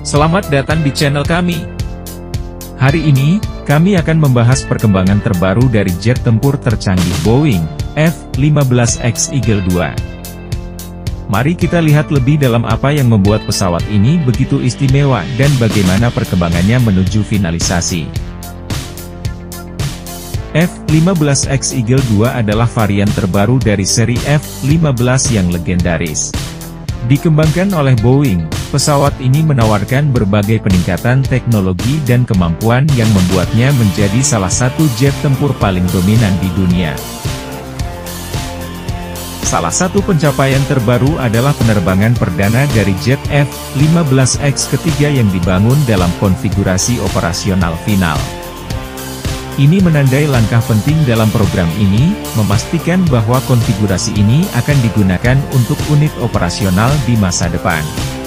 Selamat datang di channel kami. Hari ini, kami akan membahas perkembangan terbaru dari jet tempur tercanggih Boeing F-15X Eagle II. Mari kita lihat lebih dalam apa yang membuat pesawat ini begitu istimewa dan bagaimana perkembangannya menuju finalisasi. F-15X Eagle II adalah varian terbaru dari seri F-15 yang legendaris. Dikembangkan oleh Boeing, pesawat ini menawarkan berbagai peningkatan teknologi dan kemampuan yang membuatnya menjadi salah satu jet tempur paling dominan di dunia. Salah satu pencapaian terbaru adalah penerbangan perdana dari jet F-15X ketiga yang dibangun dalam konfigurasi operasional final. Ini menandai langkah penting dalam program ini, memastikan bahwa konfigurasi ini akan digunakan untuk unit operasional di masa depan.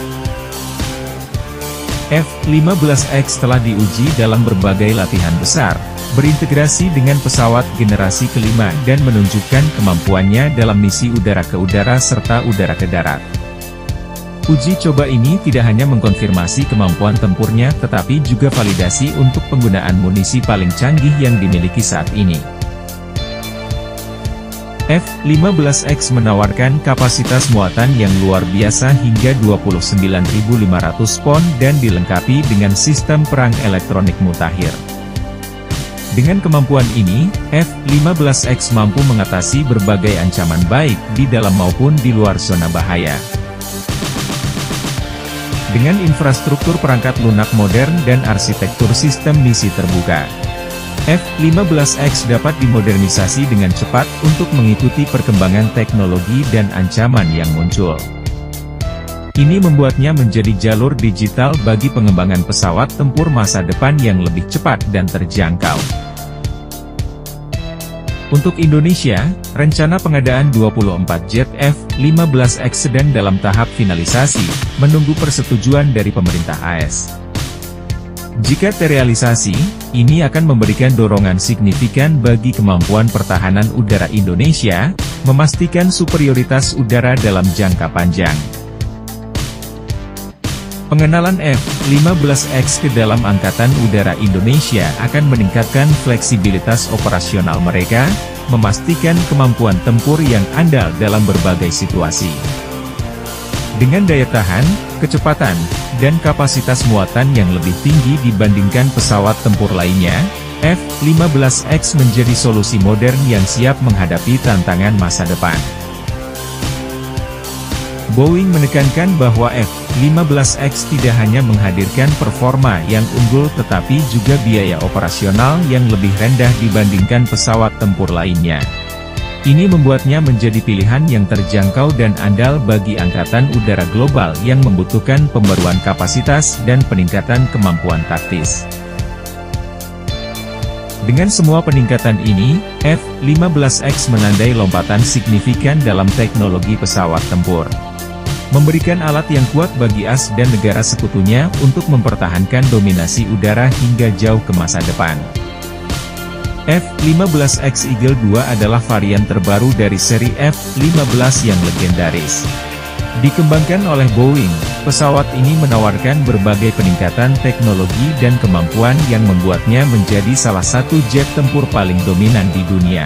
F-15X telah diuji dalam berbagai latihan besar, berintegrasi dengan pesawat generasi kelima dan menunjukkan kemampuannya dalam misi udara ke udara serta udara ke darat. Uji coba ini tidak hanya mengkonfirmasi kemampuan tempurnya tetapi juga validasi untuk penggunaan munisi paling canggih yang dimiliki saat ini. F-15X menawarkan kapasitas muatan yang luar biasa hingga 29.500 pon dan dilengkapi dengan sistem perang elektronik mutakhir. Dengan kemampuan ini, F-15X mampu mengatasi berbagai ancaman baik di dalam maupun di luar zona bahaya. Dengan infrastruktur perangkat lunak modern dan arsitektur sistem misi terbuka, F-15X dapat dimodernisasi dengan cepat untuk mengikuti perkembangan teknologi dan ancaman yang muncul. Ini membuatnya menjadi jalur digital bagi pengembangan pesawat tempur masa depan yang lebih cepat dan terjangkau. Untuk Indonesia, rencana pengadaan 24 jet F-15X sedang dalam tahap finalisasi, menunggu persetujuan dari pemerintah AS. Jika terrealisasi, ini akan memberikan dorongan signifikan bagi kemampuan pertahanan udara Indonesia, memastikan superioritas udara dalam jangka panjang. Pengenalan F-15X ke dalam Angkatan Udara Indonesia akan meningkatkan fleksibilitas operasional mereka, memastikan kemampuan tempur yang andal dalam berbagai situasi. Dengan daya tahan, kecepatan, dan kapasitas muatan yang lebih tinggi dibandingkan pesawat tempur lainnya, F-15X menjadi solusi modern yang siap menghadapi tantangan masa depan. Boeing menekankan bahwa F-15X tidak hanya menghadirkan performa yang unggul tetapi juga biaya operasional yang lebih rendah dibandingkan pesawat tempur lainnya. Ini membuatnya menjadi pilihan yang terjangkau dan andal bagi angkatan udara global yang membutuhkan pembaruan kapasitas dan peningkatan kemampuan taktis. Dengan semua peningkatan ini, F-15X menandai lompatan signifikan dalam teknologi pesawat tempur. Memberikan alat yang kuat bagi AS dan negara sekutunya untuk mempertahankan dominasi udara hingga jauh ke masa depan. F-15X Eagle II adalah varian terbaru dari seri F-15 yang legendaris. Dikembangkan oleh Boeing, pesawat ini menawarkan berbagai peningkatan teknologi dan kemampuan yang membuatnya menjadi salah satu jet tempur paling dominan di dunia.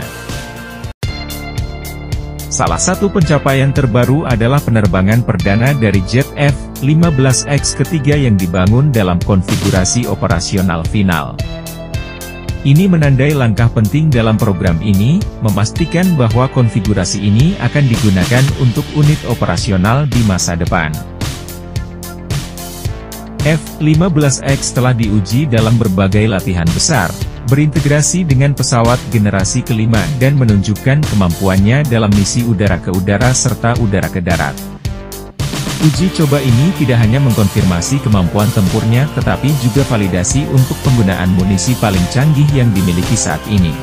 Salah satu pencapaian terbaru adalah penerbangan perdana dari jet F-15X ketiga yang dibangun dalam konfigurasi operasional final. Ini menandai langkah penting dalam program ini, memastikan bahwa konfigurasi ini akan digunakan untuk unit operasional di masa depan. F-15X telah diuji dalam berbagai latihan besar, berintegrasi dengan pesawat generasi kelima dan menunjukkan kemampuannya dalam misi udara ke udara serta udara ke darat. Uji coba ini tidak hanya mengkonfirmasi kemampuan tempurnya tetapi juga validasi untuk penggunaan munisi paling canggih yang dimiliki saat ini.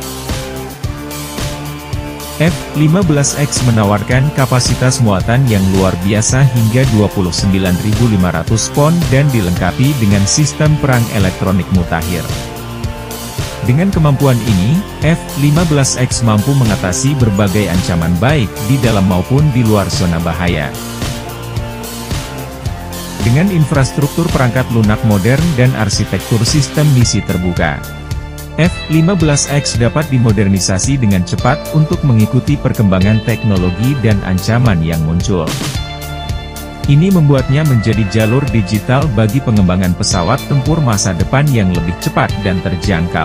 F-15X menawarkan kapasitas muatan yang luar biasa hingga 29.500 pon dan dilengkapi dengan sistem perang elektronik mutakhir. Dengan kemampuan ini, F-15X mampu mengatasi berbagai ancaman baik di dalam maupun di luar zona bahaya. Dengan infrastruktur perangkat lunak modern dan arsitektur sistem misi terbuka, F-15X dapat dimodernisasi dengan cepat untuk mengikuti perkembangan teknologi dan ancaman yang muncul. Ini membuatnya menjadi jalur digital bagi pengembangan pesawat tempur masa depan yang lebih cepat dan terjangkau.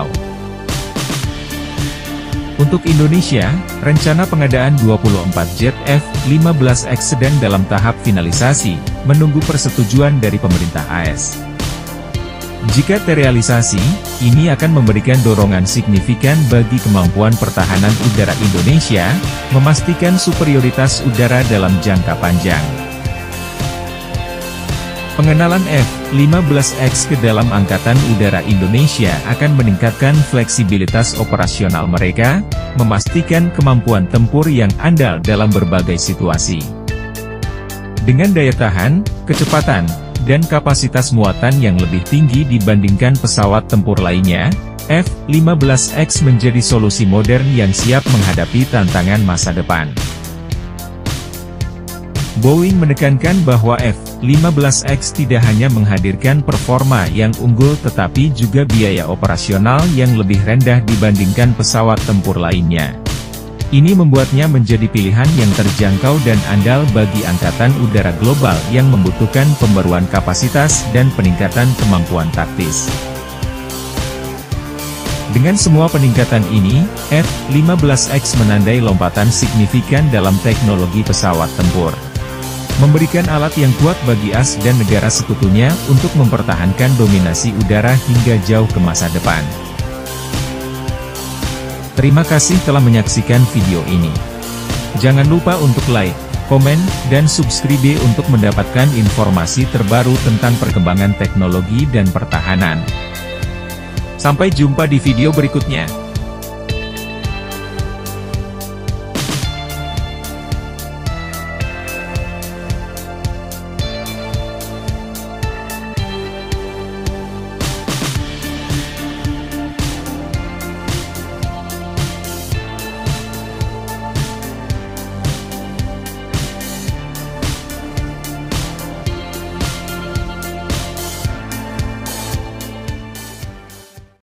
Untuk Indonesia, rencana pengadaan 24 jet F-15X sedang dalam tahap finalisasi, menunggu persetujuan dari pemerintah AS. Jika terrealisasi, ini akan memberikan dorongan signifikan bagi kemampuan pertahanan udara Indonesia, memastikan superioritas udara dalam jangka panjang. Pengenalan F-15X ke dalam Angkatan Udara Indonesia akan meningkatkan fleksibilitas operasional mereka, memastikan kemampuan tempur yang andal dalam berbagai situasi. Dengan daya tahan, kecepatan, dan kapasitas muatan yang lebih tinggi dibandingkan pesawat tempur lainnya, F-15X menjadi solusi modern yang siap menghadapi tantangan masa depan. Boeing menekankan bahwa F-15X tidak hanya menghadirkan performa yang unggul tetapi juga biaya operasional yang lebih rendah dibandingkan pesawat tempur lainnya. Ini membuatnya menjadi pilihan yang terjangkau dan andal bagi Angkatan Udara global yang membutuhkan pembaruan kapasitas dan peningkatan kemampuan taktis. Dengan semua peningkatan ini, F-15X menandai lompatan signifikan dalam teknologi pesawat tempur, memberikan alat yang kuat bagi AS dan negara sekutunya untuk mempertahankan dominasi udara hingga jauh ke masa depan. Terima kasih telah menyaksikan video ini. Jangan lupa untuk like, komen, dan subscribe untuk mendapatkan informasi terbaru tentang perkembangan teknologi dan pertahanan. Sampai jumpa di video berikutnya.